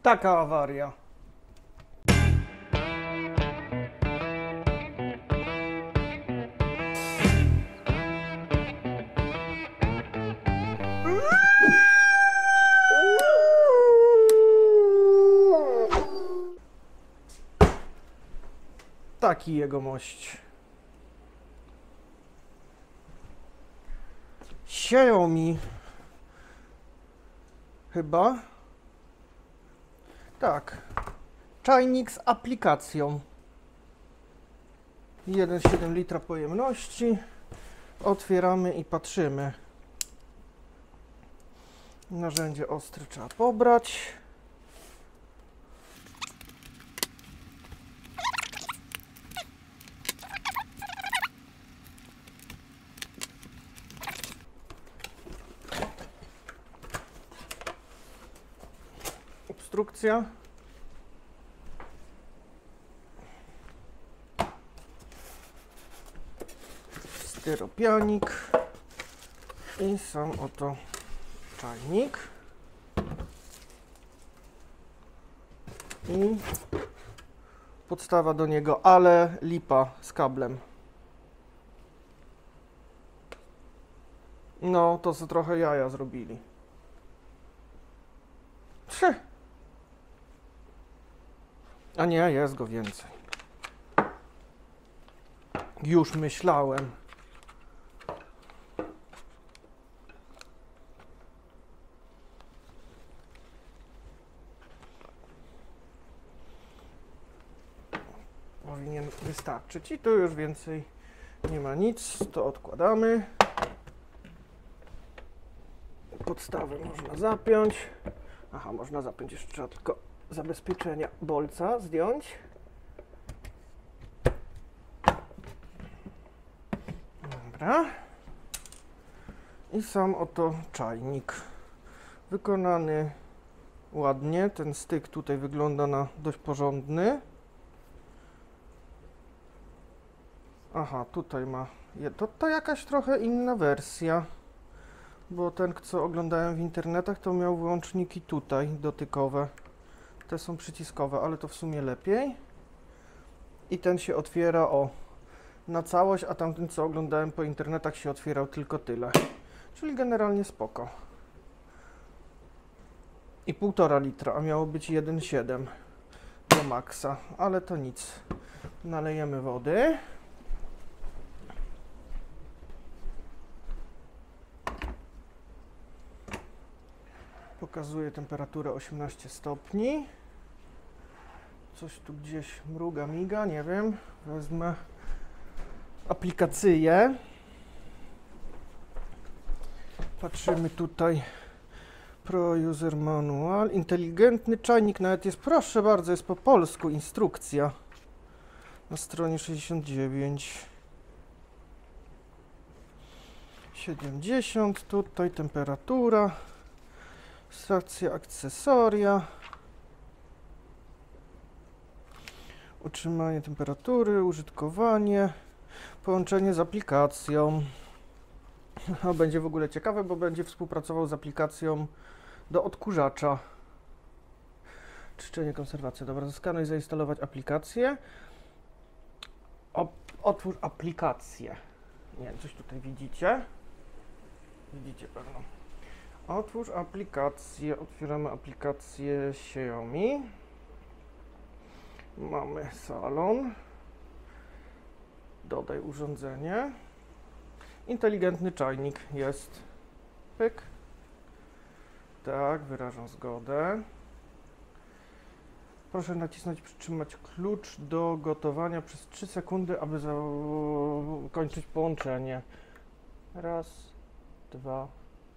Taka awaria. Taki jegomość. Xiaomi. Chyba. Tak. Czajnik z aplikacją. 1,7 litra pojemności. Otwieramy i patrzymy. Narzędzie ostre trzeba pobrać. Obstrukcja. Styropianik. I sam oto czajnik. I podstawa do niego, ale lipa z kablem. No, to co trochę jaja zrobili. A nie, jest go więcej. Już myślałem. Powinien wystarczyć i tu już więcej nie ma nic, to odkładamy. Podstawę można zapiąć. Aha, można zapiąć, jeszcze trzeba tylko zabezpieczenia bolca zdjąć. Dobra. I sam oto czajnik. Wykonany ładnie. Ten styk tutaj wygląda na dość porządny. Aha, tutaj ma... To jakaś trochę inna wersja. Bo ten, co oglądałem w internetach, to miał wyłączniki tutaj dotykowe. Te są przyciskowe, ale to w sumie lepiej. I ten się otwiera na całość, a tamten, co oglądałem po internetach, się otwierał tylko tyle. Czyli generalnie spoko. I 1,5 litra, a miało być 1,7 do maksa, ale to nic. Nalejemy wody. Pokazuje temperaturę 18 stopni. Coś tu gdzieś mruga, miga, nie wiem. Wezmę aplikację. Patrzymy tutaj. Pro User Manual. Inteligentny czajnik nawet jest, proszę bardzo, jest po polsku instrukcja. Na stronie 69. 70. Tutaj temperatura. Stacja, akcesoria. Utrzymanie temperatury, użytkowanie, połączenie z aplikacją. Będzie w ogóle ciekawe, bo będzie współpracował z aplikacją do odkurzacza. Czyszczenie, konserwacja. Dobra, zaskanuj i zainstalować aplikację. Otwórz aplikację. Nie wiem, coś tutaj widzicie? Widzicie pewno. Otwórz aplikację. Otwieramy aplikację Xiaomi. Mamy salon. Dodaj urządzenie. Inteligentny czajnik jest. Pyk. Tak, wyrażam zgodę. Proszę nacisnąć, przytrzymać klucz do gotowania przez 3 sekundy, aby zakończyć połączenie. Raz, dwa.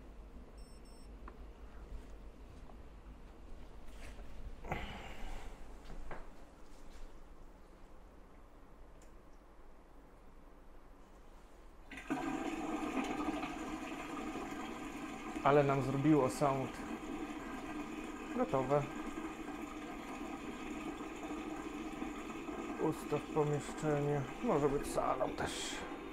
Ale nam zrobiło sound. Gotowe. Ustaw pomieszczenie. Może być salon też.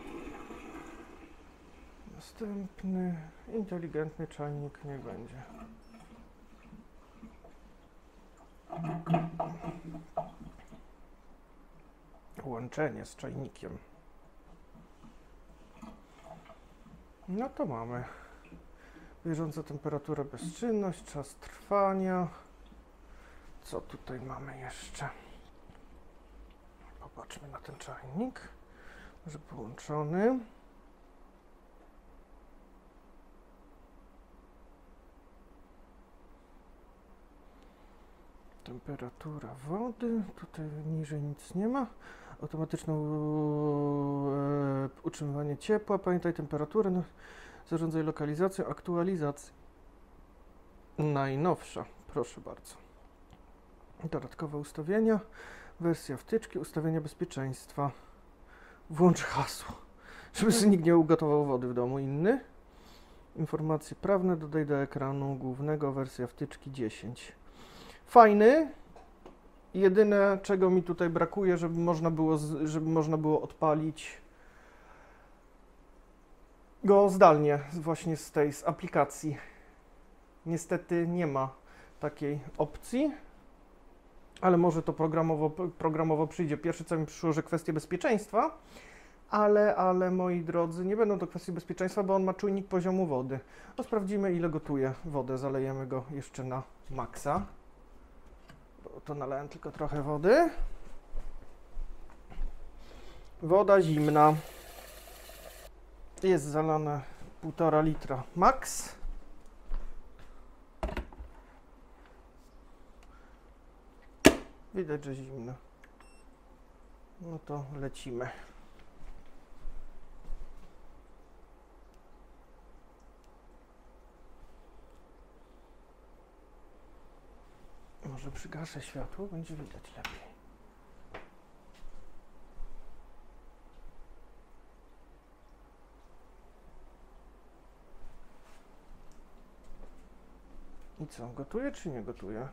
Następny. Inteligentny czajnik niech będzie. Łączenie z czajnikiem. No to mamy. Bieżąca temperatura, bezczynność, czas trwania. Co tutaj mamy jeszcze? Popatrzmy na ten czajnik. Może połączony. Temperatura wody. Tutaj niżej nic nie ma. Automatyczne utrzymywanie ciepła. Pamiętaj temperaturę. No, zarządzaj lokalizacją, aktualizacji. Najnowsza. Proszę bardzo. Dodatkowe ustawienia. Wersja wtyczki. Ustawienia bezpieczeństwa. Włącz hasło. Żeby sobie nikt nie ugotował wody w domu inny. Informacje prawne. Dodaj do ekranu głównego. Wersja wtyczki 10. Fajny. Jedyne, czego mi tutaj brakuje, żeby można było odpalić go zdalnie, właśnie z aplikacji. Niestety nie ma takiej opcji, ale może to programowo przyjdzie. Pierwsze, co mi przyszło, że kwestie bezpieczeństwa, ale moi drodzy, nie będą to kwestie bezpieczeństwa, bo on ma czujnik poziomu wody. No, sprawdzimy, ile gotuje wodę. Zalejemy go jeszcze na maksa. To nalałem tylko trochę wody. Woda zimna. Jest zalane 1,5 litra max. Widać, że zimna. No to lecimy. Może przygaszę światło, będzie widać lepiej. I co, gotuje czy nie gotuje?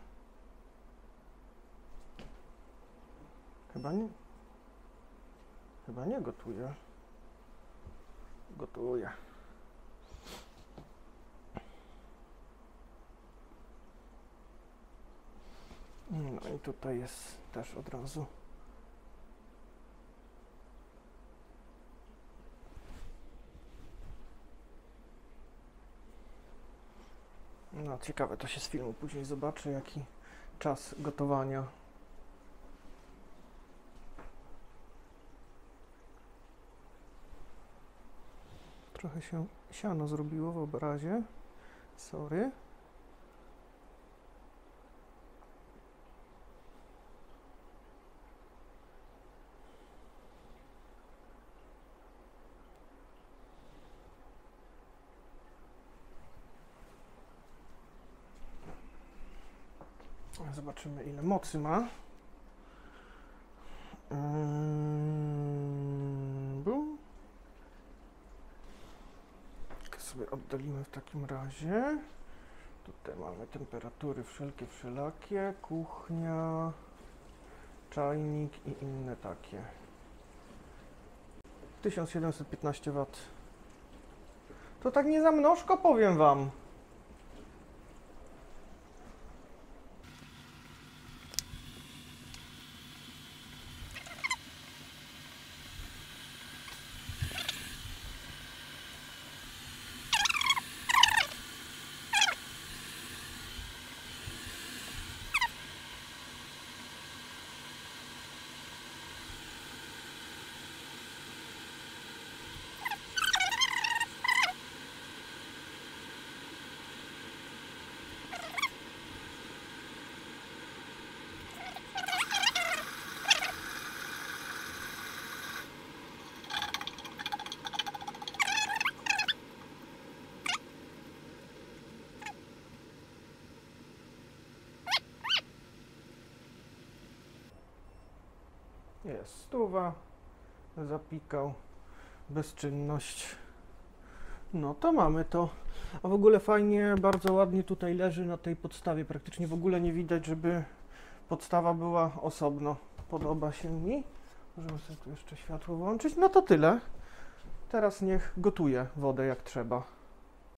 Chyba nie. Chyba nie gotuje. Gotuje. No i tutaj jest też od razu. No ciekawe, to się z filmu później zobaczy, jaki czas gotowania. Trochę się siano zrobiło w obrazie. Sorry. Zobaczymy, ile mocy ma. Bum. Sobie oddalimy w takim razie. Tutaj mamy temperatury wszelakie, kuchnia, czajnik i inne takie. 1715 W. To tak nie za mnożko, powiem wam. Jest 100, zapikał, bezczynność. No to mamy to. A w ogóle fajnie, bardzo ładnie tutaj leży na tej podstawie. Praktycznie w ogóle nie widać, żeby podstawa była osobno. Podoba się mi. Możemy sobie tu jeszcze światło włączyć. No to tyle. Teraz niech gotuje wodę jak trzeba.